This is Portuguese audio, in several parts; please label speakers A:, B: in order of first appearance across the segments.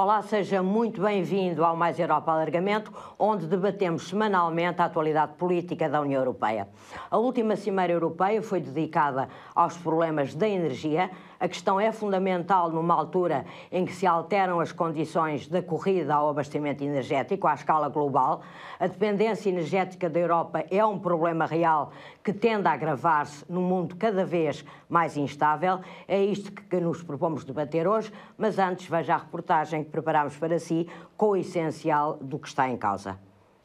A: Olá, seja muito bem-vindo ao Mais Europa Alargamento, onde debatemos semanalmente a atualidade política da União Europeia. A última Cimeira Europeia foi dedicada aos problemas da energia. A questão é fundamental numa altura em que se alteram as condições da corrida ao abastecimento energético à escala global. A dependência energética da Europa é um problema real que tende a agravar-se num mundo cada vez mais instável. É isto que nos propomos debater hoje, mas antes veja a reportagem que preparámos para si com o essencial do que está em causa.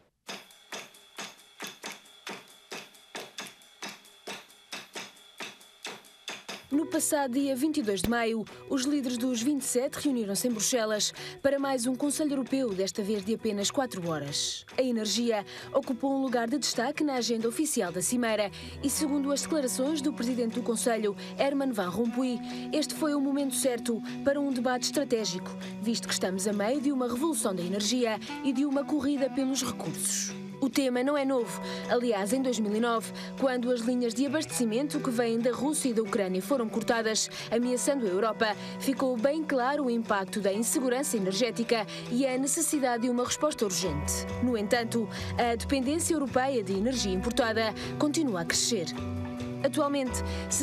B: No passado dia 22 de maio, os líderes dos 27 reuniram-se em Bruxelas para mais um Conselho Europeu, desta vez de apenas 4 horas. A energia ocupou um lugar de destaque na agenda oficial da Cimeira e, segundo as declarações do presidente do Conselho, Herman Van Rompuy, este foi o momento certo para um debate estratégico, visto que estamos a meio de uma revolução da energia e de uma corrida pelos recursos. O tema não é novo. Aliás, em 2009, quando as linhas de abastecimento que vêm da Rússia e da Ucrânia foram cortadas, ameaçando a Europa, ficou bem claro o impacto da insegurança energética e a necessidade de uma resposta urgente. No entanto, a dependência europeia de energia importada continua a crescer. Atualmente,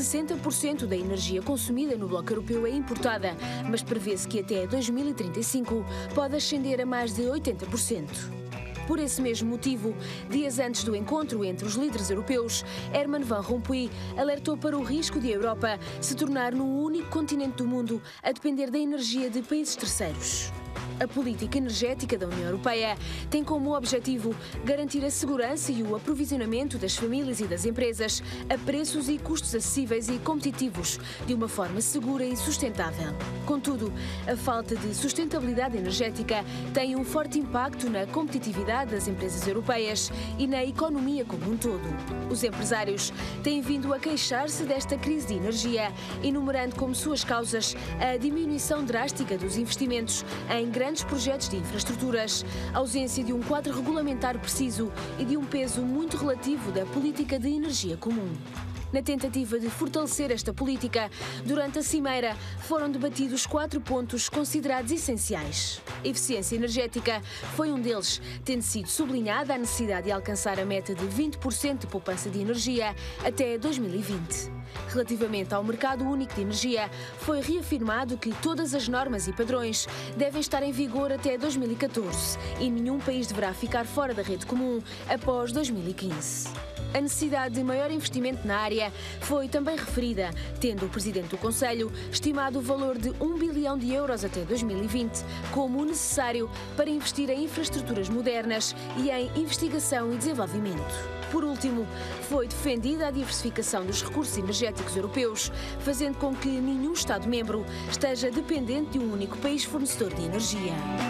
B: 60% da energia consumida no bloco europeu é importada, mas prevê-se que até 2035 pode ascender a mais de 80%. Por esse mesmo motivo, dias antes do encontro entre os líderes europeus, Herman Van Rompuy alertou para o risco de a Europa se tornar no único continente do mundo a depender da energia de países terceiros. A política energética da União Europeia tem como objetivo garantir a segurança e o aprovisionamento das famílias e das empresas a preços e custos acessíveis e competitivos, de uma forma segura e sustentável. Contudo, a falta de sustentabilidade energética tem um forte impacto na competitividade das empresas europeias e na economia como um todo. Os empresários têm vindo a queixar-se desta crise de energia, enumerando como suas causas a diminuição drástica dos investimentos em grandes projetos de infraestruturas, a ausência de um quadro regulamentar preciso e de um peso muito relativo da política de energia comum. Na tentativa de fortalecer esta política, durante a Cimeira foram debatidos 4 pontos considerados essenciais. A eficiência energética foi um deles, tendo sido sublinhada a necessidade de alcançar a meta de 20% de poupança de energia até 2020. Relativamente ao mercado único de energia, foi reafirmado que todas as normas e padrões devem estar em vigor até 2014 e nenhum país deverá ficar fora da rede comum após 2015. A necessidade de maior investimento na área foi também referida, tendo o Presidente do Conselho estimado o valor de 1 bilhão de euros até 2020 como necessário para investir em infraestruturas modernas e em investigação e desenvolvimento. Por último, foi defendida a diversificação dos recursos energéticos europeus, fazendo com que nenhum Estado-membro esteja dependente de um único país fornecedor de energia.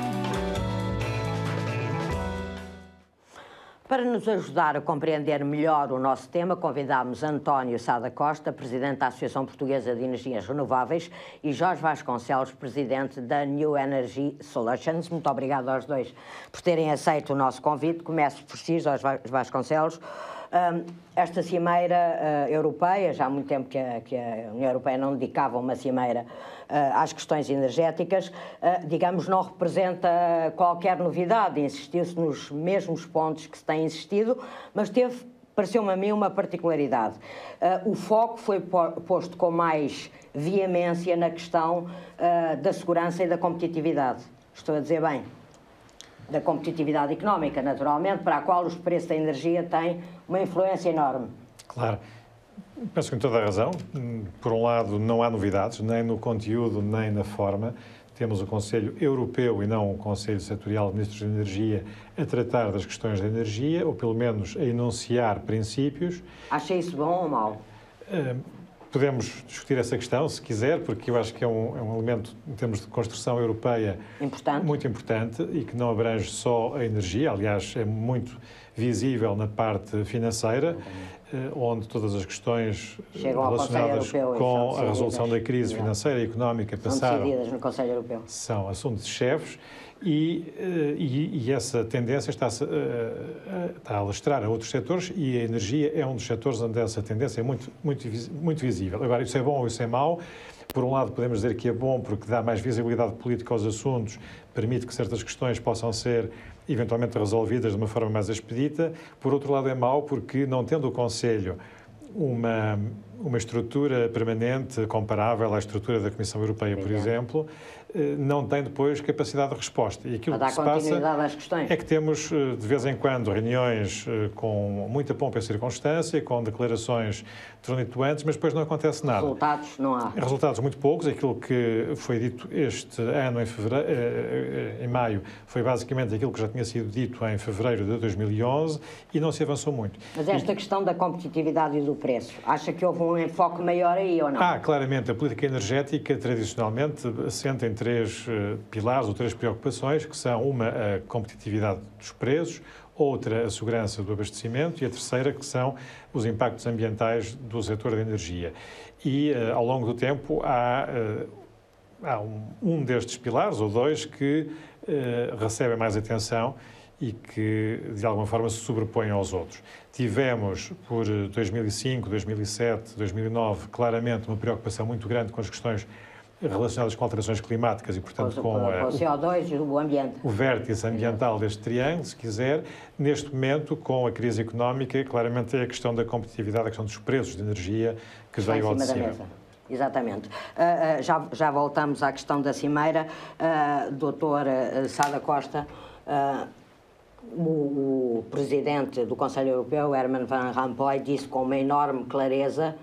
A: Para nos ajudar a compreender melhor o nosso tema, convidámos António Sá da Costa, Presidente da Associação Portuguesa de Energias Renováveis, e Jorge Vasconcelos, Presidente da New Energy Solutions. Muito obrigado aos dois por terem aceito o nosso convite. Começo por si, Jorge Vasconcelos. Esta cimeira europeia, já há muito tempo que a União Europeia não dedicava uma cimeira às questões energéticas, digamos, não representa qualquer novidade, insistiu-se nos mesmos pontos que se tem insistido, mas pareceu-me a mim uma particularidade. O foco foi posto com mais veemência na questão da segurança e da competitividade. Estou a dizer bem? Da competitividade económica, naturalmente, para a qual os preços da energia têm uma influência enorme.
C: Claro. Penso que tem toda a razão. Por um lado, não há novidades, nem no conteúdo, nem na forma. Temos o Conselho Europeu e não o Conselho Setorial de Ministros de Energia a tratar das questões da energia, ou pelo menos a enunciar princípios.
A: Acha isso bom ou mau?
C: Podemos discutir essa questão, se quiser, porque eu acho que é um elemento, em termos de construção europeia, muito importante e que não abrange só a energia. Aliás, é muito visível na parte financeira, onde todas as questões relacionadas com a resolução da crise financeira e económica passaram. São decididas
A: no Conselho Europeu.
C: São assuntos de chefes. E essa tendência está a alastrar a outros setores, e a energia é um dos setores onde essa tendência é muito visível. Agora, isso é bom ou isso é mau? Por um lado, podemos dizer que é bom porque dá mais visibilidade política aos assuntos, permite que certas questões possam ser eventualmente resolvidas de uma forma mais expedita. Por outro lado, é mau porque, não tendo o Conselho uma estrutura permanente comparável à estrutura da Comissão Europeia, por exemplo, não tem depois capacidade de resposta. E aquilo que se passa é que temos, de vez em quando, reuniões com muita pompa e circunstância, com declarações tornituantes, mas depois não acontece nada.
A: Resultados não há.
C: Resultados muito poucos. Aquilo que foi dito este ano, em maio, foi basicamente aquilo que já tinha sido dito em fevereiro de 2011 e não se avançou muito.
A: Mas esta questão da competitividade e do preço, acha que houve um enfoque maior aí ou não?
C: Claramente. A política energética, tradicionalmente, assenta em três pilares ou três preocupações, que são uma, a competitividade dos preços, outra, a segurança do abastecimento e a terceira, que são os impactos ambientais do setor da energia. E, ao longo do tempo, há um destes pilares, ou dois, que recebem mais atenção e que, de alguma forma, se sobrepõem aos outros. Tivemos, por 2005, 2007, 2009, claramente uma preocupação muito grande com as questões relacionadas com alterações climáticas e, portanto, com
A: o CO2 e o ambiente.
C: O vértice ambiental deste triângulo, se quiser. Neste momento, com a crise económica, claramente é a questão da competitividade, a questão dos preços de energia que veio ao de cima.
A: Exatamente. Já voltamos à questão da cimeira. Doutor Sá da Costa, o presidente do Conselho Europeu, Herman Van Rompuy, disse com uma enorme clareza,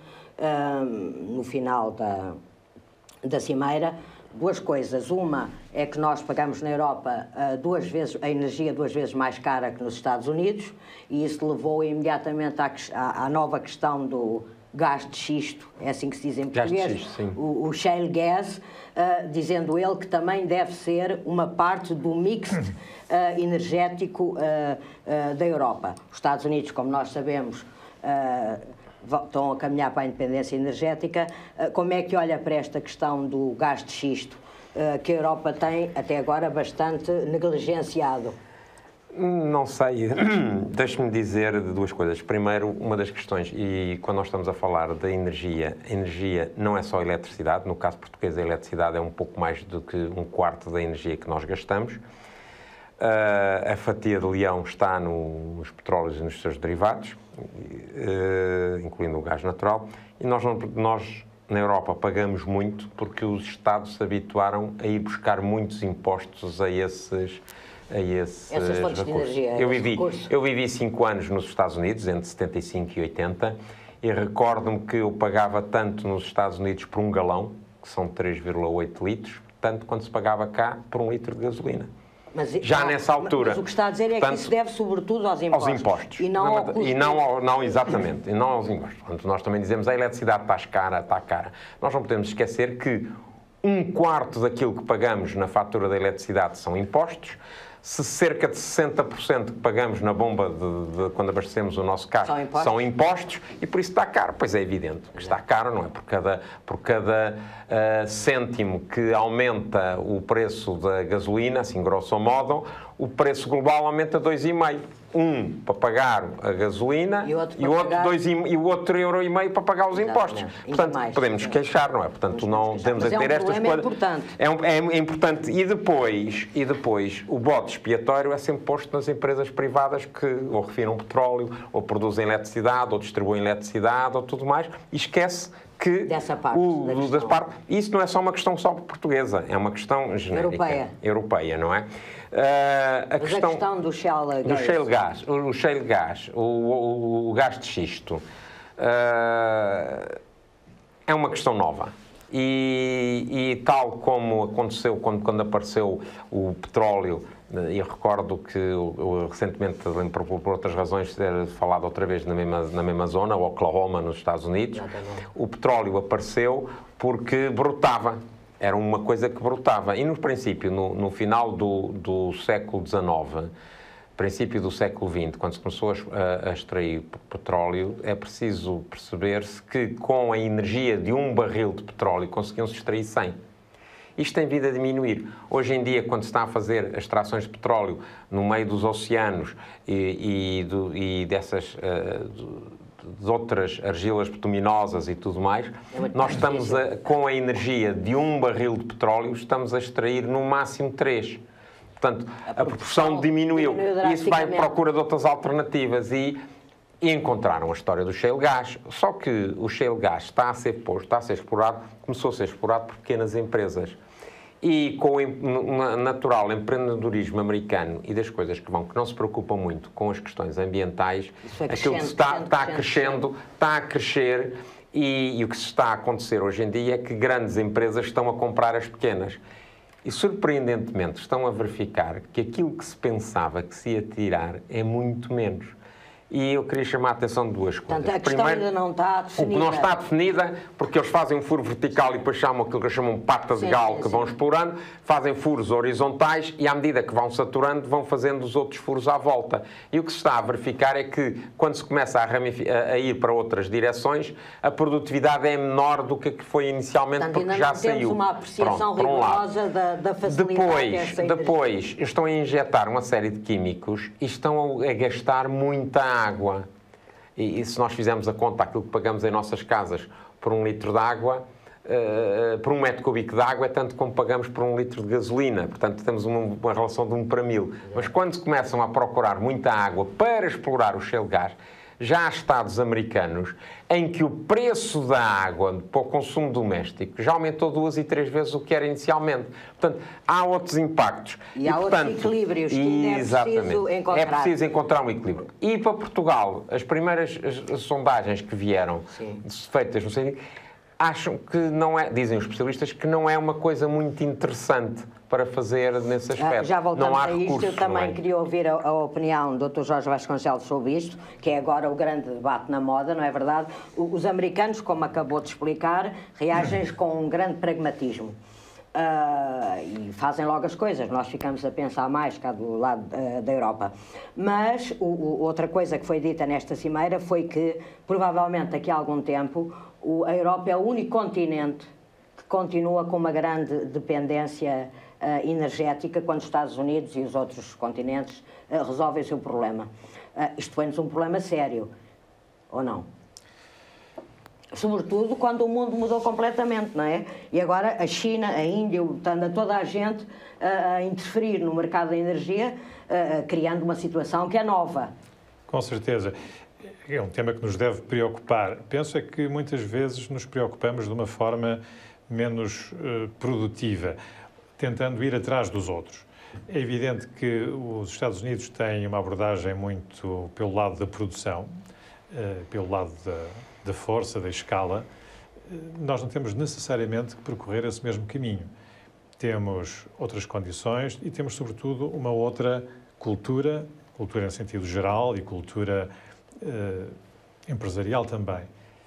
A: no final da cimeira, duas coisas. Uma é que nós pagamos na Europa a energia duas vezes mais cara que nos Estados Unidos, e isso levou imediatamente à nova questão do gás de xisto, é assim que se diz em português, o shale gas, dizendo ele que também deve ser uma parte do mix energético da Europa. Os Estados Unidos, como nós sabemos, estão a caminhar para a independência energética. Como é que olha para esta questão do gás de xisto, que a Europa tem, até agora, bastante negligenciado?
D: Não sei. Deixe-me dizer duas coisas. Primeiro, uma das questões, e quando nós estamos a falar da energia, a energia não é só eletricidade. No caso português, a eletricidade é um pouco mais do que um quarto da energia que nós gastamos. A fatia de leão está nos petróleos e nos seus derivados, incluindo o gás natural, e nós, na Europa, pagamos muito porque os Estados se habituaram a ir buscar muitos impostos a esses
A: fontes de energia.
D: Eu vivi 5 anos nos Estados Unidos, entre 75 e 80, e recordo-me que eu pagava tanto nos Estados Unidos por um galão, que são 3,8 litros, tanto quanto se pagava cá por 1 litro de gasolina. Já nessa altura.
A: Mas o que está a dizer é que isso deve sobretudo aos impostos.
D: Aos impostos.
A: E não ao custo.
D: Não, exatamente. E não aos impostos. Portanto, nós também dizemos a eletricidade está cara. Nós não podemos esquecer que 1/4 daquilo que pagamos na fatura da eletricidade são impostos. Se cerca de 60% que pagamos na bomba quando abastecemos o nosso carro são impostos, e por isso está caro. Pois é evidente que está caro, não é? Por cada cêntimo que aumenta o preço da gasolina, assim grosso modo, o preço global aumenta 2,5. Um para pagar a gasolina e o outro 2,5 € para pagar os impostos. Portanto, podemos queixar, não é? Portanto, não temos a ter estas coisas. É importante. E depois o bode expiatório é sempre posto nas empresas privadas que ou refinam petróleo, ou produzem eletricidade, ou distribuem eletricidade, ou tudo mais, e esquece que
A: dessa parte,
D: isso não é só uma questão só portuguesa, é uma questão genérica, europeia, não é?
A: A questão do shale gas.
D: O gás de xisto, é uma questão nova. E tal como aconteceu quando apareceu o petróleo, e recordo que recentemente, por outras razões, ter falado outra vez na mesma zona, o Oklahoma, nos Estados Unidos, o petróleo apareceu porque brotava. Era uma coisa que brotava. E, no princípio, no final do século XIX, princípio do século XX, quando se começou a extrair petróleo, é preciso perceber-se que com a energia de um barril de petróleo conseguiam-se extrair 100. Isto tem vindo a diminuir. Hoje em dia, quando se está a fazer extrações de petróleo no meio dos oceanos e de outras argilas bituminosas e tudo mais, nós estamos com a energia de um barril de petróleo, estamos a extrair no máximo 3. Portanto, a proporção diminuiu. E isso vai à procura de outras alternativas e encontraram a história do shale gas. Só que o shale gas está a ser posto, está a ser explorado, começou a ser explorado por pequenas empresas. E com o natural empreendedorismo americano e das coisas que não se preocupam muito com as questões ambientais, aquilo que está a crescer e o que se está a acontecer hoje em dia é que grandes empresas estão a comprar as pequenas. E, surpreendentemente, estão a verificar que aquilo que se pensava que se ia tirar é muito menos. E eu queria chamar a atenção de duas coisas.
A: Portanto, a questão ainda não está definida.
D: Não está definida, porque eles fazem um furo vertical e depois chamam aquilo que eles chamam pata de galo, que vão explorando, fazem furos horizontais e, à medida que vão saturando, vão fazendo os outros furos à volta. E o que se está a verificar é que, quando se começa a ir para outras direções, a produtividade é menor do que foi inicialmente,
A: portanto,
D: porque já saiu.
A: Temos uma apreciação rigorosa da facilidade
D: Depois, estão a injetar uma série de químicos e estão a gastar muita água. E se nós fizermos a conta, aquilo que pagamos em nossas casas por 1 litro de água, por 1 metro cúbico de água, é tanto como pagamos por 1 litro de gasolina. Portanto, temos uma relação de 1 para 1000. Mas quando se começam a procurar muita água para explorar o shale gas, já há estados americanos em que o preço da água para o consumo doméstico já aumentou 2 e 3 vezes o que era inicialmente. Portanto, há outros impactos.
A: E há outros equilíbrios que é preciso encontrar.
D: É preciso encontrar um equilíbrio. E para Portugal, as primeiras sondagens que vieram, feitas no sentido, acham que não é, dizem os especialistas, que não é uma coisa muito interessante para fazer nesse aspecto.
A: Já voltamos
D: não há
A: a isto,
D: recursos,
A: eu também queria ouvir a opinião do Dr. Jorge Vasconcelos sobre isto, que é agora o grande debate na moda, não é verdade? Os americanos, como acabou de explicar, reagem com um grande pragmatismo. E fazem logo as coisas, nós ficamos a pensar mais cá do lado da Europa. Mas outra coisa que foi dita nesta cimeira foi que, provavelmente daqui a algum tempo, a Europa é o único continente que continua com uma grande dependência energética quando os Estados Unidos e os outros continentes resolvem o seu problema. Isto foi-nos um problema sério, ou não? Sobretudo quando o mundo mudou completamente, não é? E agora a China, a Índia, toda a gente a interferir no mercado da energia, criando uma situação que é nova.
C: Com certeza. É um tema que nos deve preocupar. Penso é que muitas vezes nos preocupamos de uma forma menos produtiva, tentando ir atrás dos outros. É evidente que os Estados Unidos têm uma abordagem muito pelo lado da produção, pelo lado da força, da escala. Nós não temos necessariamente que percorrer esse mesmo caminho. Temos outras condições e temos, sobretudo, uma outra cultura em sentido geral e cultura empresarial também.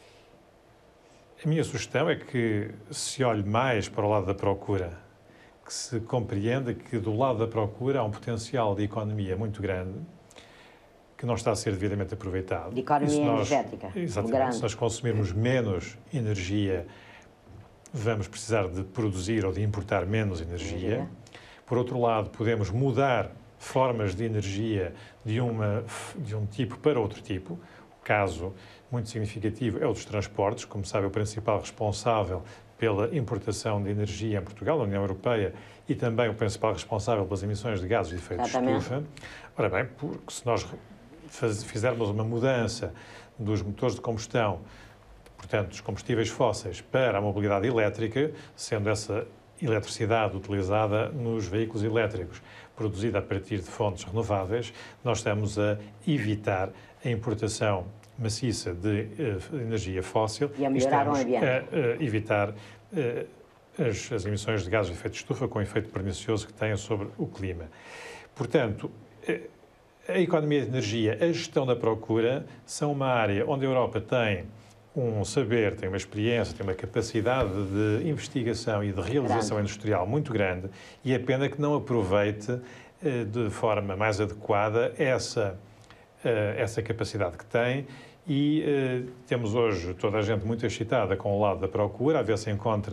C: A minha sugestão é que se olhe mais para o lado da procura, que se compreenda que do lado da procura há um potencial de economia muito grande que não está a ser devidamente aproveitado.
A: De economia energética.
C: Exatamente. Se nós consumirmos menos energia, vamos precisar de produzir ou de importar menos energia. Por outro lado, podemos mudar formas de energia de um tipo para outro tipo. O caso muito significativo é o dos transportes. Como sabe, o principal responsável pela importação de energia em Portugal, na União Europeia, e também o principal responsável pelas emissões de gases de efeito de estufa. Ora bem, porque se nós fizermos uma mudança dos motores de combustão, portanto, dos combustíveis fósseis, para a mobilidade elétrica, sendo essa eletricidade utilizada nos veículos elétricos, produzida a partir de fontes renováveis, nós estamos a evitar a importação maciça de energia fóssil
A: e a melhorar o ambiente.
C: A evitar as emissões de gases de efeito de estufa com o efeito pernicioso que têm sobre o clima. Portanto, a economia de energia, a gestão da procura, são uma área onde a Europa tem um saber, tem uma experiência, tem uma capacidade de investigação e de realização industrial muito grande e é pena que não aproveite de forma mais adequada essa capacidade que tem e temos hoje toda a gente muito excitada com o lado da procura, a ver se encontra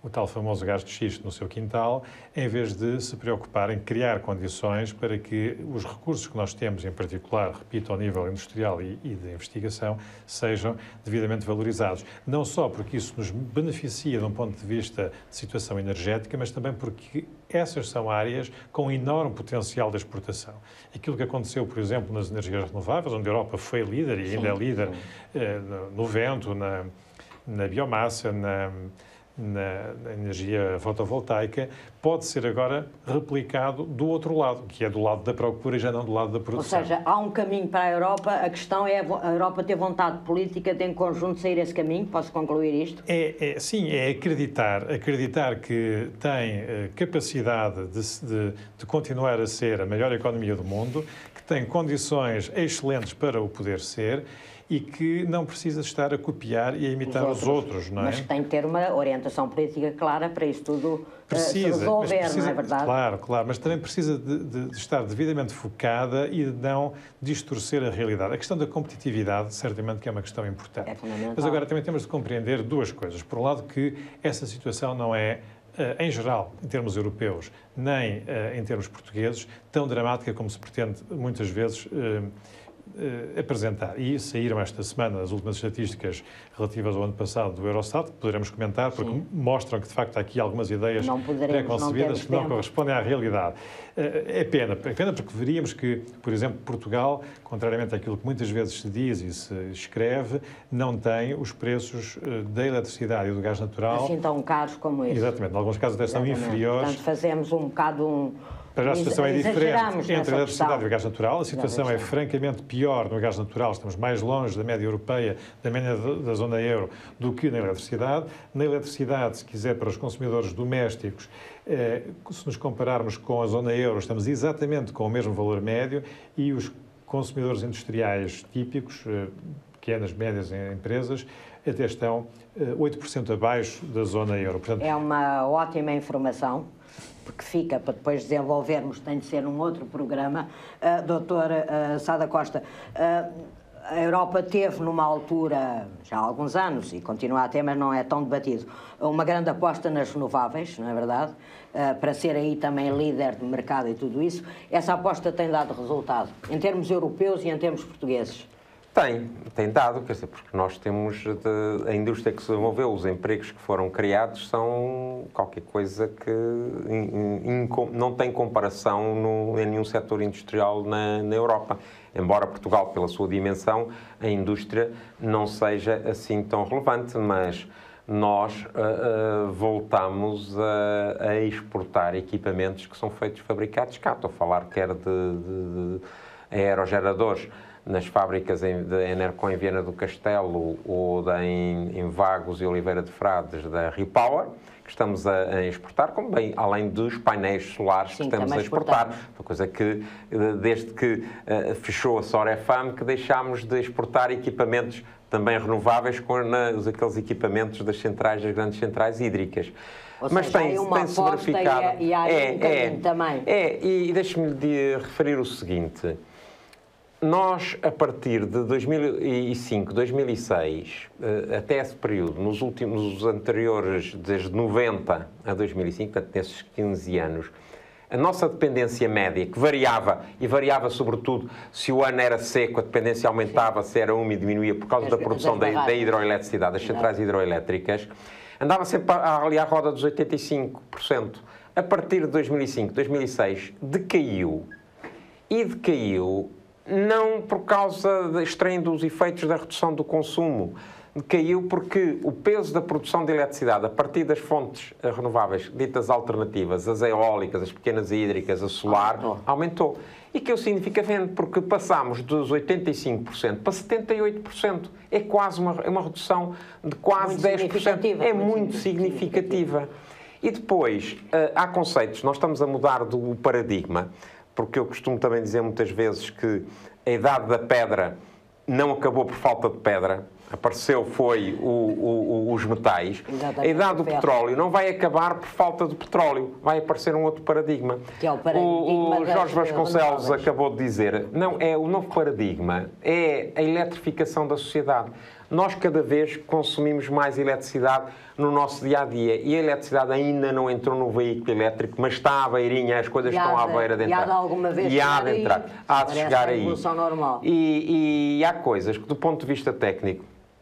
C: o tal famoso gás de xisto no seu quintal, em vez de se preocupar em criar condições para que os recursos que nós temos, em particular, repito, ao nível industrial e de investigação, sejam devidamente valorizados. Não só porque isso nos beneficia de um ponto de vista de situação energética, mas também porque essas são áreas com enorme potencial de exportação. Aquilo que aconteceu, por exemplo, nas energias renováveis, onde a Europa foi líder e ainda é líder no vento, na biomassa, na energia fotovoltaica, pode ser agora replicado do outro lado, que é do lado da procura e já não do lado da produção.
A: Ou seja, há um caminho para a Europa, a questão é a Europa ter vontade política de, em conjunto, sair esse caminho? Posso concluir isto?
C: Sim, é acreditar que tem capacidade de continuar a ser a maior economia do mundo, que tem condições excelentes para o poder ser, e que não precisa estar a copiar e a imitar os outros, não é?
A: Mas tem que ter uma orientação política clara para isso tudo se resolver, não é verdade?
C: Claro, mas também precisa de estar devidamente focada e de não distorcer a realidade. A questão da competitividade, certamente que é uma questão importante.
A: É fundamental.
C: Mas agora também temos de compreender duas coisas. Por um lado, que essa situação não é, em geral, em termos europeus, nem em termos portugueses, tão dramática como se pretende muitas vezes apresentar. E saíram esta semana as últimas estatísticas relativas ao ano passado do Eurostat, que poderemos comentar, porque mostram que, de facto, há aqui algumas ideias pré-concebidas que não correspondem à realidade. É pena porque veríamos que, por exemplo, Portugal, contrariamente àquilo que muitas vezes se diz e se escreve, não tem os preços da eletricidade e do gás natural
A: assim tão caros como esse.
C: Exatamente, em alguns casos até são inferiores.
A: Portanto, fazemos um bocado
C: Para a situação é diferente entre a eletricidade e o gás natural. A situação é francamente pior no gás natural. Estamos mais longe da média europeia, da média da zona euro, do que na eletricidade. Na eletricidade, se quiser, para os consumidores domésticos, se nos compararmos com a zona euro, estamos exatamente com o mesmo valor médio, e os consumidores industriais típicos, pequenas, médias empresas, até estão 8% abaixo da zona euro. Portanto,
A: é uma ótima informação, porque fica para depois desenvolvermos, tem de ser num outro programa. Doutora Sada Costa, a Europa teve numa altura, já há alguns anos, e continua a ter, mas não é tão debatido, uma grande aposta nas renováveis, não é verdade? Para ser aí também líder de mercado e tudo isso. Essa aposta tem dado resultado, em termos europeus e em termos portugueses?
D: Tem dado, quer dizer, porque nós temos a indústria que se desenvolveu, os empregos que foram criados são qualquer coisa que não tem comparação em nenhum setor industrial na Europa. Embora Portugal, pela sua dimensão, a indústria não seja assim tão relevante, mas nós voltamos a exportar equipamentos que são fabricados cá. Estou a falar quer de aerogeradores nas fábricas da Enercon em Viana do Castelo ou em Vagos e Oliveira de Frades da Repower, que estamos a exportar, como bem, além dos painéis solares que estamos a exportar. Uma coisa que, desde que fechou a Sorefam, que deixámos de exportar equipamentos também renováveis com aqueles equipamentos das grandes centrais hídricas.
A: Mas tem-se verificado. E há um caminho também.
D: E deixe-me referir o seguinte. Nós, a partir de 2005, 2006, até esse período, nos anteriores, desde 90 a 2005, portanto, nesses 15 anos, a nossa dependência média, que variava, e variava sobretudo se o ano era seco, a dependência aumentava, se era úmido, diminuía por causa da produção da hidroeletricidade, das centrais hidroelétricas, andava sempre ali à roda dos 85%. A partir de 2005, 2006, decaiu. E decaiu não por causa extraindo os efeitos da redução do consumo. Caiu porque o peso da produção de eletricidade a partir das fontes renováveis ditas alternativas, as eólicas, as pequenas hídricas, a solar, aumentou. E que significa vendo, porque passámos dos 85% para 78%. É quase uma redução de quase 10%. É muito significativa. E depois, há conceitos, nós estamos a mudar do paradigma, porque eu costumo também dizer muitas vezes que a idade da pedra não acabou por falta de pedra, foi os metais. Exatamente. A idade do petróleo não vai acabar por falta de petróleo, vai aparecer um outro paradigma.
A: Que é o paradigma
D: o Jorge Vasconcelos acabou de dizer, não, é o novo paradigma, é a eletrificação da sociedade. nós cada vez consumimos mais eletricidade no nosso dia-a-dia. E a eletricidade ainda não entrou no veículo elétrico, mas está à beirinha, as coisas estão à beira de entrar.
A: E há de alguma vez
D: há de chegar aí.
A: Normal.
D: E há coisas que, do ponto de vista técnico,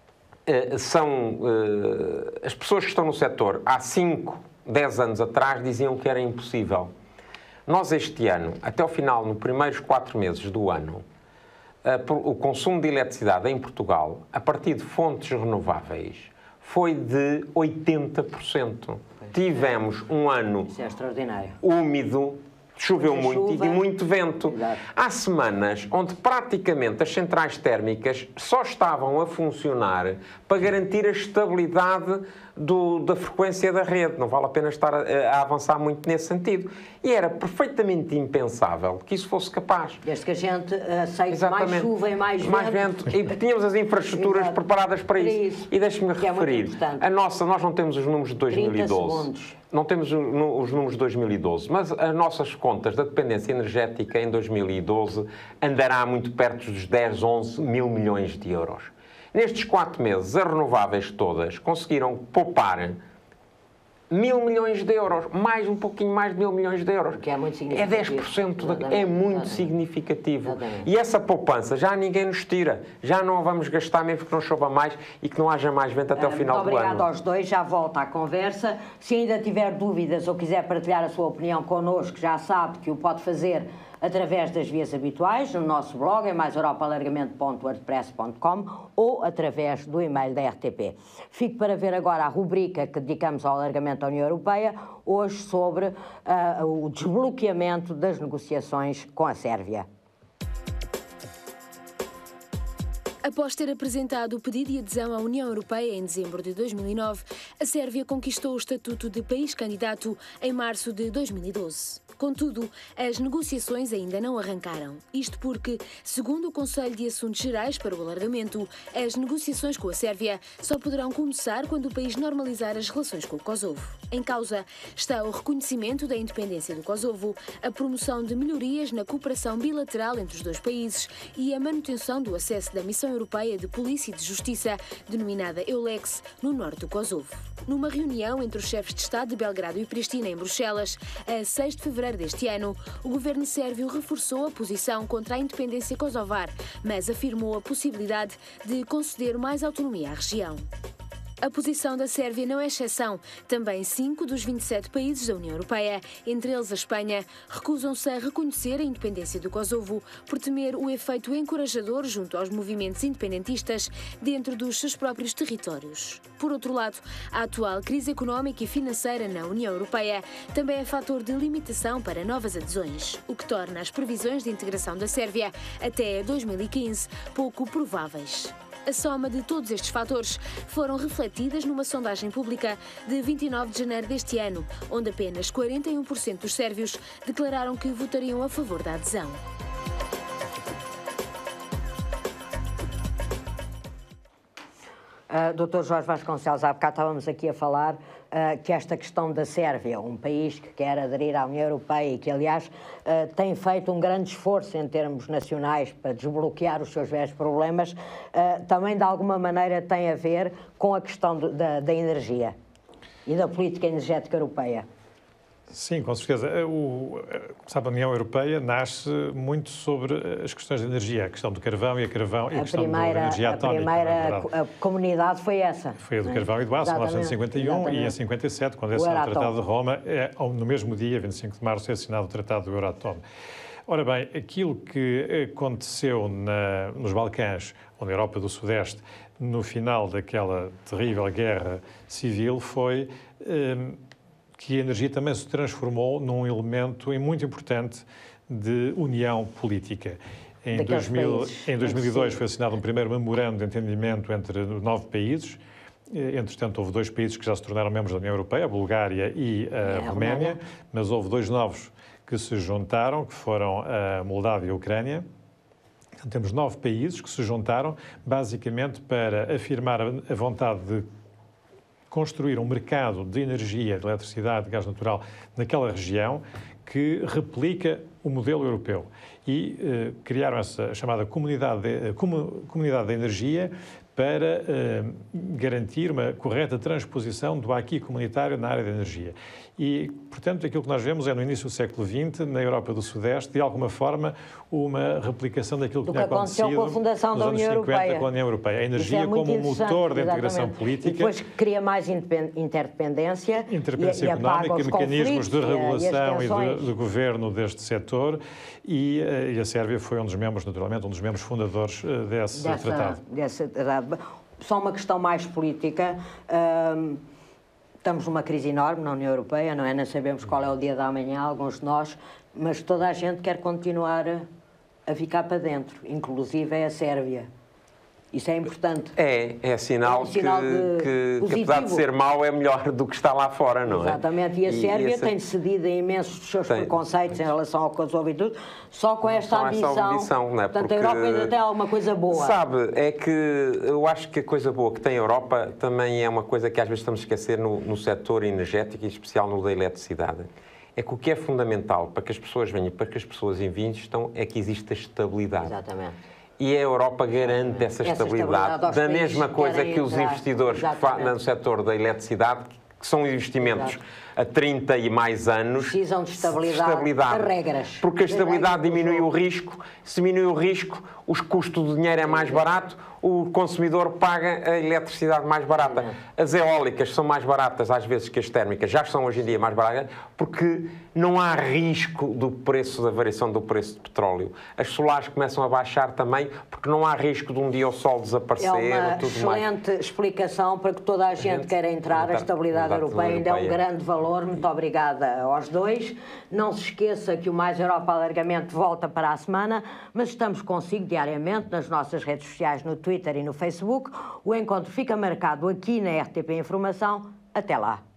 D: as pessoas que estão no setor há 5, 10 anos atrás diziam que era impossível. Nós este ano, até o final, nos primeiros 4 meses do ano, o consumo de eletricidade em Portugal, a partir de fontes renováveis, foi de 80%. Tivemos um ano úmido, choveu muito e de muito vento.
A: Exato.
D: Há semanas onde praticamente as centrais térmicas só estavam a funcionar para garantir a estabilidade da frequência da rede. Não vale a pena estar a avançar muito nesse sentido. E era perfeitamente impensável que isso fosse capaz.
A: Desde que a gente aceite mais chuva e mais vento.
D: E tínhamos as infraestruturas preparadas para isso. E deixe-me referir, nós não temos os números de 2012. Não temos os números de 2012, mas as nossas contas da dependência energética em 2012 andará muito perto dos 10, 11 mil milhões de euros. Nestes 4 meses, as renováveis todas conseguiram poupar 1.000 milhões de euros, um pouquinho mais de 1.000 milhões de euros.
A: Que é muito significativo.
D: É 10%, é muito significativo. E essa poupança já ninguém nos tira. Já não vamos gastar mesmo que não chova mais e que não haja mais vento até o final do ano.
A: Muito obrigado aos dois, já volto à conversa. Se ainda tiver dúvidas ou quiser partilhar a sua opinião connosco, já sabe que o pode fazer através das vias habituais, no nosso blog, em maisoropaalargamento.wordpress.com ou através do e-mail da RTP. Fico para ver agora a rubrica que dedicamos ao alargamento da União Europeia, hoje sobre o desbloqueamento das negociações com a Sérvia.
B: Após ter apresentado o pedido de adesão à União Europeia em dezembro de 2009, a Sérvia conquistou o estatuto de país candidato em março de 2012. Contudo, as negociações ainda não arrancaram. Isto porque, segundo o Conselho de Assuntos Gerais para o Alargamento, as negociações com a Sérvia só poderão começar quando o país normalizar as relações com o Kosovo. Em causa está o reconhecimento da independência do Kosovo, a promoção de melhorias na cooperação bilateral entre os dois países e a manutenção do acesso da Missão Europeia de Polícia e de Justiça, denominada EULEX, no norte do Kosovo. Numa reunião entre os chefes de Estado de Belgrado e Pristina, em Bruxelas, a 6 de fevereiro deste ano, o governo sérvio reforçou a posição contra a independência kosovar, mas afirmou a possibilidade de conceder mais autonomia à região. A posição da Sérvia não é exceção. Também 5 dos 27 países da União Europeia, entre eles a Espanha, recusam-se a reconhecer a independência do Kosovo por temer o efeito encorajador junto aos movimentos independentistas dentro dos seus próprios territórios. Por outro lado, a atual crise económica e financeira na União Europeia também é fator de limitação para novas adesões, o que torna as previsões de integração da Sérvia até 2015 pouco prováveis. A soma de todos estes fatores foram refletidas numa sondagem pública de 29 de janeiro deste ano, onde apenas 41% dos sérvios declararam que votariam a favor da adesão.
A: Dr. Jorge Vasconcelos, há bocado estávamos aqui a falar que esta questão da Sérvia, um país que quer aderir à União Europeia e que, aliás, tem feito um grande esforço em termos nacionais para desbloquear os seus velhos problemas, também, de alguma maneira, tem a ver com a questão da energia e da política energética europeia.
C: Sim, com certeza. Sabe, a União Europeia nasce muito sobre as questões de energia, a questão do carvão e a questão da energia atómica.
A: A primeira comunidade foi essa.
C: Foi a do carvão e do aço, em 1951, e em 57, quando é assinado o Tratado de Roma, no mesmo dia, 25 de março, é assinado o Tratado do Euratom. Ora bem, aquilo que aconteceu nos Balcãs, ou na Europa do Sudeste, no final daquela terrível guerra civil, foi que a energia também se transformou num elemento muito importante de união política. Em 2002 foi assinado um primeiro memorando de entendimento entre 9 países. Entretanto, houve 2 países que já se tornaram membros da União Europeia, a Bulgária e a Roménia, mas houve 2 novos que se juntaram, que foram a Moldávia e a Ucrânia. Então, temos 9 países que se juntaram basicamente para afirmar a vontade de construir um mercado de energia, de eletricidade, de gás natural naquela região que replica o modelo europeu. E criaram essa chamada comunidade da energia para garantir uma correta transposição do aqui comunitário na área da energia. E, portanto, aquilo que nós vemos é, no início do século XX, na Europa do Sudeste, de alguma forma, uma replicação daquilo que tinha acontecido
A: com a fundação da União
C: Europeia. Com a União Europeia. A energia como motor da integração política.
A: E depois cria mais interdependência.
C: Interdependência económica, mecanismos de regulação e de governo deste setor. E a Sérvia foi um dos membros, naturalmente, um dos membros fundadores desse tratado.
A: Só uma questão mais política. Estamos numa crise enorme na União Europeia, não é? Não sabemos qual é o dia da manhã, alguns de nós, mas toda a gente quer continuar a ficar para dentro, inclusive a Sérvia. Isso é importante.
D: É sinal que apesar de ser mau, é melhor do que está lá fora, não é?
A: Exatamente. E a Sérvia tem cedido a imensos dos seus preconceitos em relação ao Kosovo e tudo, só com esta ambição.
D: Não é?
A: Portanto, a Europa ainda tem alguma coisa boa.
D: Sabe, é que eu acho que a coisa boa que tem a Europa também é uma coisa que às vezes estamos a esquecer no setor energético, e em especial no da eletricidade. É que o que é fundamental para que as pessoas venham, para que as pessoas invistam, é que exista estabilidade.
A: Exatamente.
D: E a Europa garante essa estabilidade da mesma coisa que os investidores no setor da eletricidade, que são investimentos a 30 e mais anos,
A: precisam de estabilidade. De regras.
D: Porque a estabilidade diminui o risco. Se diminui o risco, o custo do dinheiro é mais barato, o consumidor paga a eletricidade mais barata. As eólicas são mais baratas às vezes que as térmicas, já são hoje em dia mais baratas, porque não há risco do preço, da variação do preço de petróleo. As solares começam a baixar também, porque não há risco de um dia o sol desaparecer.
A: É uma excelente explicação para que toda a gente queira entrar. A estabilidade europeia ainda é um grande valor. Muito obrigada aos dois. Não se esqueça que o Mais Europa Alargamento volta para a semana, mas estamos consigo diariamente nas nossas redes sociais, no Twitter e no Facebook. O encontro fica marcado aqui na RTP Informação. Até lá.